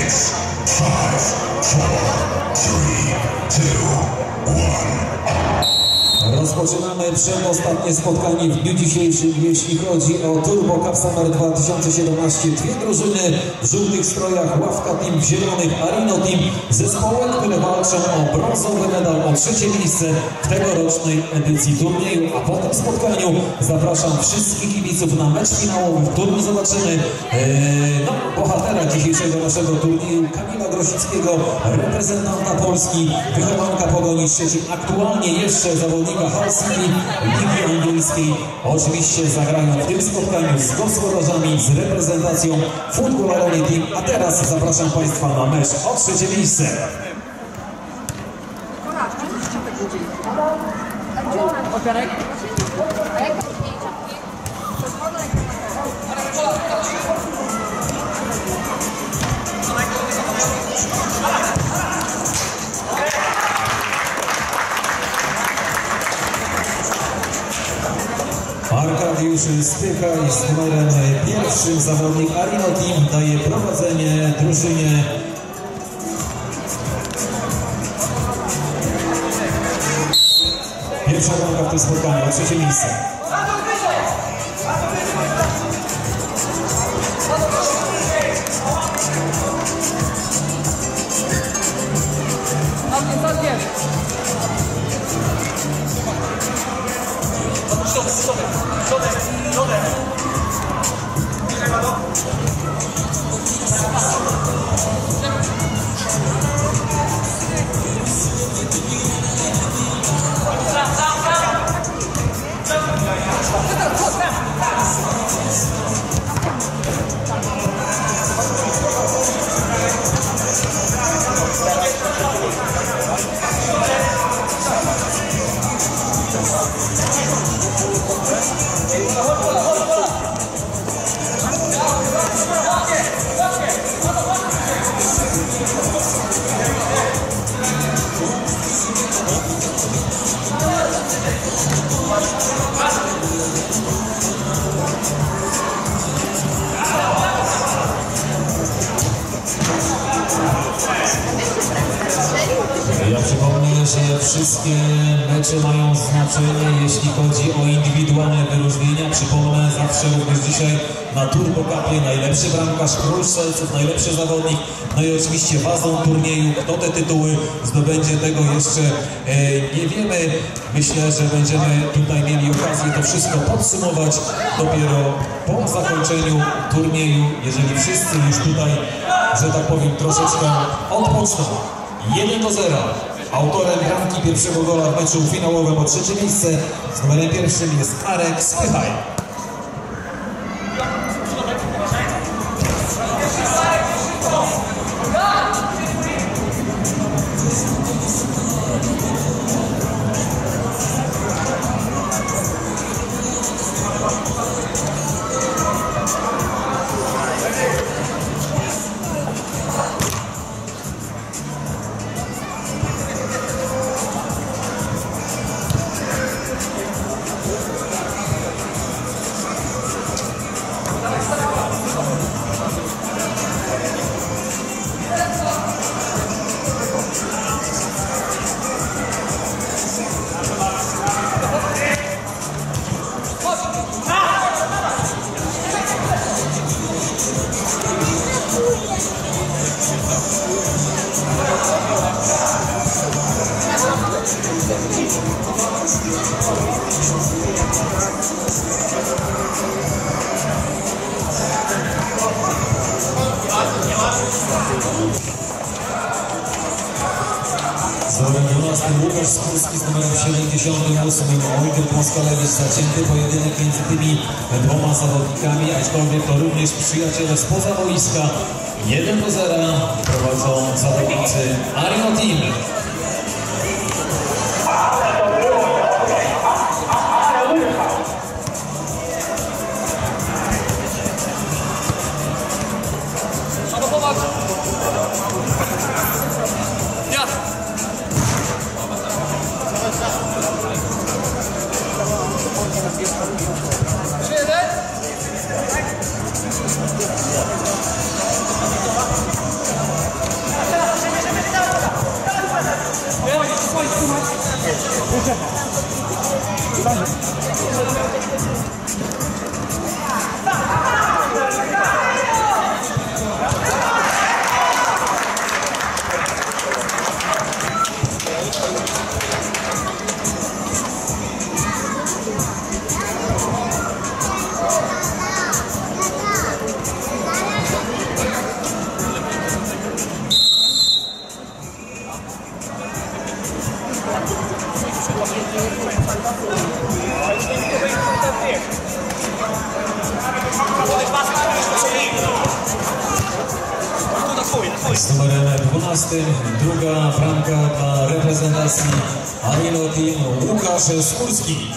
Rozpoczynamy przedostatnie spotkanie w dniu dzisiejszym, jeśli chodzi o Turbo Cup Summer 2017. Dwie drużyny w żółtych strojach, Ławka Team w zielonych, Arino Team, zespoły, które walczą o brązowy medal, o trzecie miejsce w tegorocznej edycji turnieju. A po tym spotkaniu zapraszam wszystkich kibiców na mecz finałowy, w którym zobaczymy bohatera dzisiejszego naszego turnieju, Kamila Grosickiego, reprezentanta Polski, wychowanka Pogoni Szczecin, aktualnie jeszcze zawodnika Hull City Ligi Angielskiej. Oczywiście zagrają w tym spotkaniu z gospodarzami, z reprezentacją Football Arena Team. A teraz zapraszam Państwa na mecz o trzecie miejsce. Arkadiusz Spychaj z numerem pierwszym, zawodnik Arino Team, daje prowadzenie drużynie. Pierwsza bramka w tym spotkaniu, o trzecie miejsce. Ja przypomnę, że wszystkie mecze mają znaczenie, jeśli chodzi o indywidualne wyróżnienia. Przypomnę zawsze również dzisiaj na Turbo Cupie najlepszy bramkarz, król strzelców, najlepszy zawodnik, no i oczywiście wazą turnieju. Kto te tytuły zdobędzie, tego jeszcze nie wiemy. Myślę, że będziemy tutaj mieli okazję to wszystko podsumować dopiero po zakończeniu turnieju, jeżeli wszyscy już tutaj, że tak powiem, troszeczkę odpoczną. 1-0. Autorem bramki pierwszego gola w meczu finałowym o trzecie miejsce z numerem pierwszym jest Arek Spychaj. Z numerem 12 Łukasz Spórski z numerem 78 Olgier Moskalewicz. Zacięty pojedynek między tymi dwoma zawodnikami, aczkolwiek to również przyjaciele spoza boiska. 1-0 prowadzą zawodnicy Arino Team. z numerem 12. Druga bramka dla reprezentacji Arino Team Łukasz Skórski.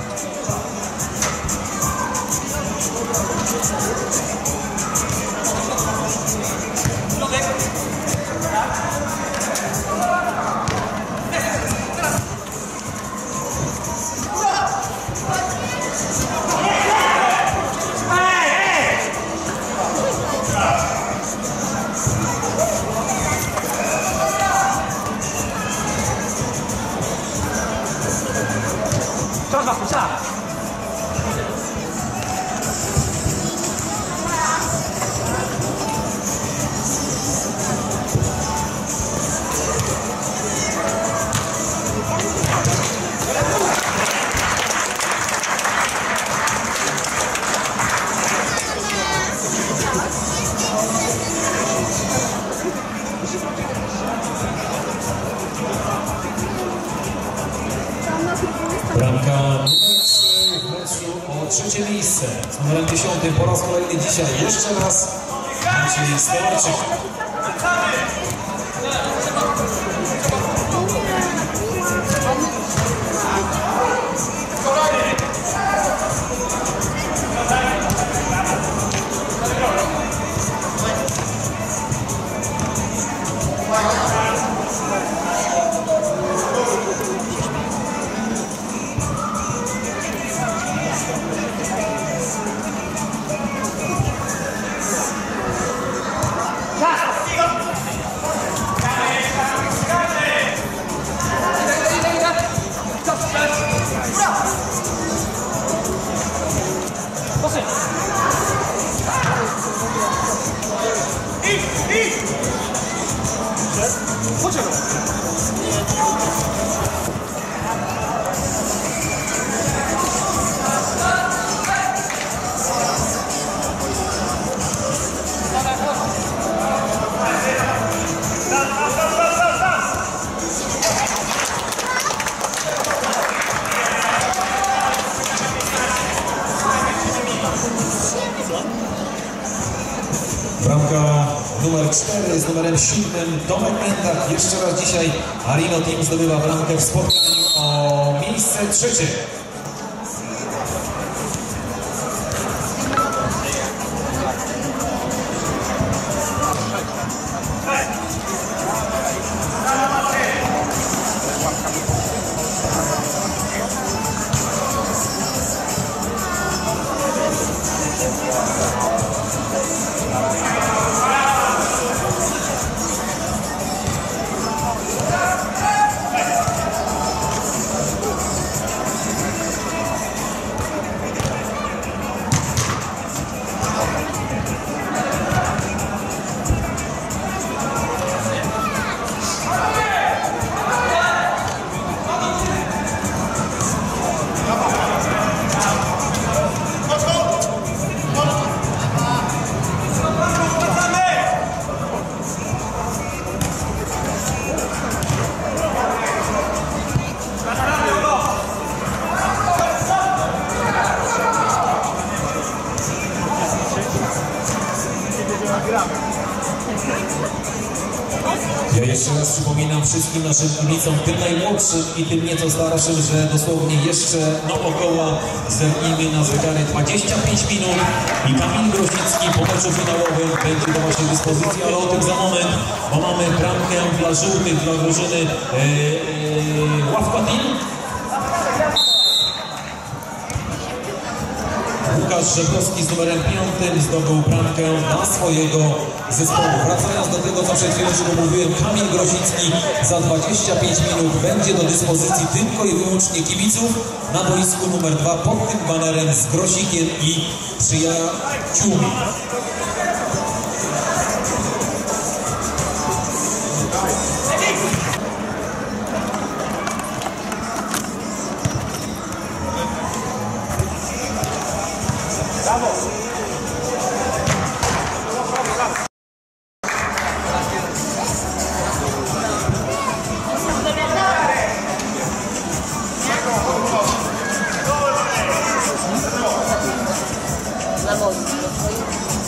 Bramka numer 3 w meczu o trzecie miejsce z numerem 10 po raz kolejny dzisiaj. Jeszcze raz Maciej Stolarczyk. Bramka numer 4 z numerem 7 Tomek Mendak. Jeszcze raz dzisiaj Arino Team zdobywa bramkę w spotkaniu o miejsce trzecie. Ja jeszcze raz przypominam wszystkim naszym kibicom, tym najmłodszym i tym nieco starszym, że dosłownie jeszcze około zerknijmy na zegary 25 minut i Kamil Grosicki po meczu finałowym będzie do waszej dyspozycji, ale o tym za moment, bo mamy bramkę dla żółtych, dla drużyny Ławka Team. Łukasz Żebrowski z numerem 5 zdobył bramkę dla swojego zespołu. Wracając do tego, co przed chwilą mówiłem, Kamil Grosicki za 25 minut będzie do dyspozycji tylko i wyłącznie kibiców na boisku numer 2 pod tym banerem z Grosikiem i przyjaciółmi. Brawo! Zawodnik.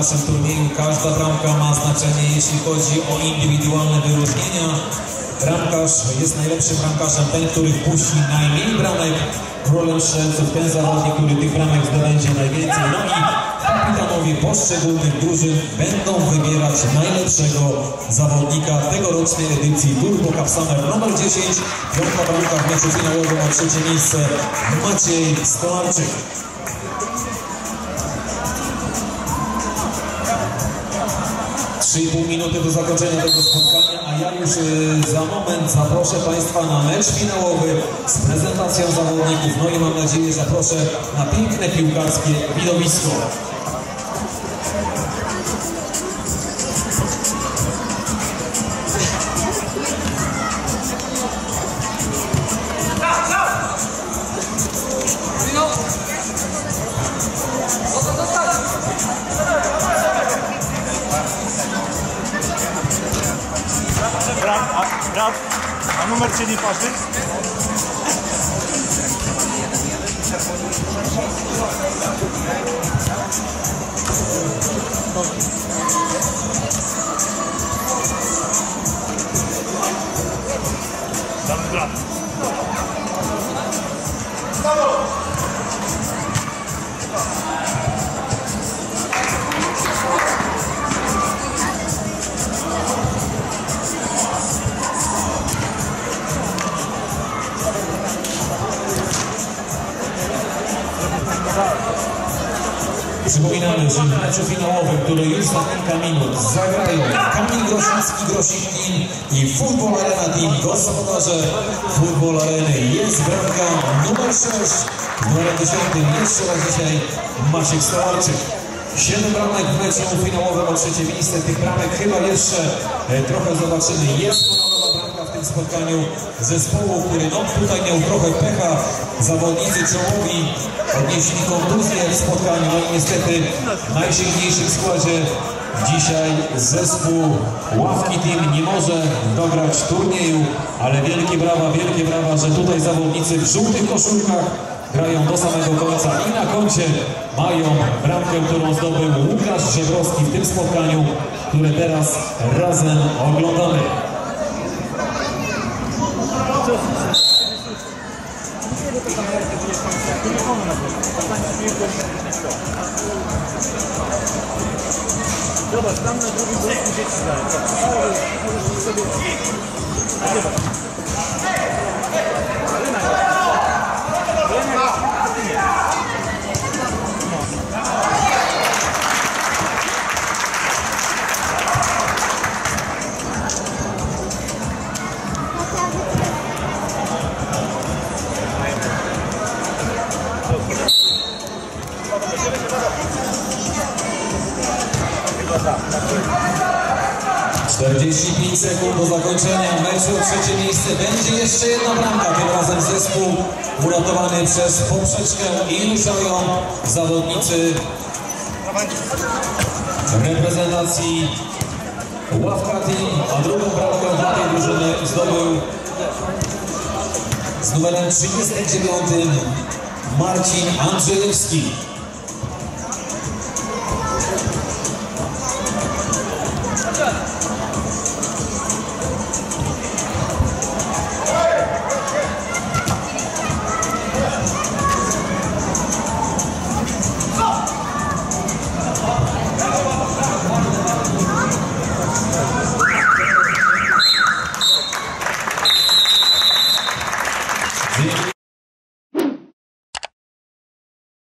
naszym turnieju. Każda bramka ma znaczenie, jeśli chodzi o indywidualne wyróżnienia. Bramkarz jest najlepszym bramkarzem, ten, który wpuści najmniej bramek. Królem strzelców ten zawodnik, który tych bramek zdobędzie najwięcej. No i kapitanowie poszczególnych drużyn będą wybierać najlepszego zawodnika tegorocznej edycji Turbo Cup Summer numer 10. Piąta bramka w meczu finałowym o trzecie miejsce Maciej Stolarczyk. 3,5 minuty do zakończenia tego spotkania, a ja już za moment zaproszę Państwa na mecz finałowy z prezentacją zawodników. No i mam nadzieję, zaproszę na piękne piłkarskie widowisko. Brat, a numer cię nie patrzy? Damy brat. Przypominamy, że w meczu finałowym, który już za kilka minut zagrają Kamil Grosicki i Football Arena Team, gospodarze Football Areny. Jest bramka numer 6, numerem 10 jeszcze raz dzisiaj Maciek Stolarczyk. 7 bramek w meczu finałowym o trzecie miejsce. Tych bramek chyba jeszcze trochę zobaczymy. Jest honorowa bramka w tym spotkaniu zespołu, który no tutaj miał trochę pecha. Zawodnicy czołowi odnieśli kontuzję w spotkaniu. No i niestety najsilniejszy w składzie dzisiaj zespół Ławki Team nie może dograć turnieju, ale wielkie brawa, że tutaj zawodnicy w żółtych koszulkach grają do samego końca i na koncie mają bramkę, którą zdobył Łukasz Żebrowski w tym spotkaniu, które teraz razem oglądamy. Zobacz, tam na drugim boisku dzieci grają. Możesz sobie... No. 45 sekund do zakończenia meczu o trzecie miejsce. Będzie jeszcze jedna bramka, tym razem zespół uratowany przez poprzeczkę i ruszają zawodnicy reprezentacji Ławka Team, a drugą bramkę dla tej drużyny zdobył z numerem 39 Marcin Andrzejewski.